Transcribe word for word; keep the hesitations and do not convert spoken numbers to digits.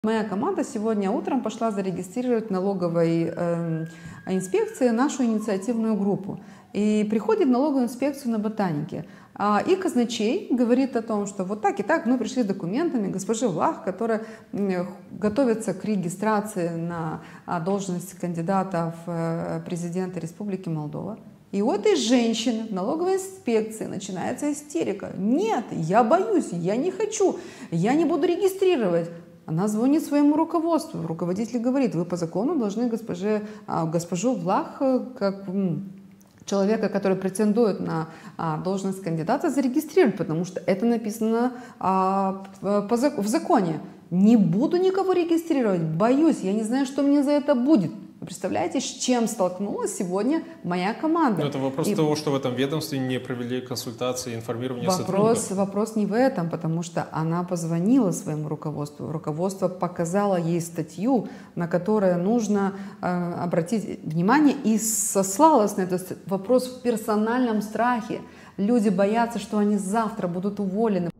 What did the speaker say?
Моя команда сегодня утром пошла зарегистрировать в налоговой э, инспекции нашу инициативную группу. И приходит в налоговую инспекцию на Ботанике. А, и казначей говорит о том, что вот так и так мы пришли с документами госпожи Влах, которая э, готовится к регистрации на а, должность кандидата в э, президенты Республики Молдова. И у этой женщины в налоговой инспекции начинается истерика. Нет, я боюсь, я не хочу, я не буду регистрировать. Она звонит своему руководству. Руководитель говорит: вы по закону должны госпоже, госпожу Влах, как человека, который претендует на должность кандидата, зарегистрировать, потому что это написано в законе. Не буду никого регистрировать, боюсь, я не знаю, что мне за это будет. Вы представляете, с чем столкнулась сегодня моя команда? Но это вопрос и того, что в этом ведомстве не провели консультации, информирование вопрос, сотрудников. Вопрос не в этом, потому что она позвонила своему руководству. Руководство показало ей статью, на которую нужно э, обратить внимание, и сослалась на этот вопрос в персональном страхе. Люди боятся, что они завтра будут уволены.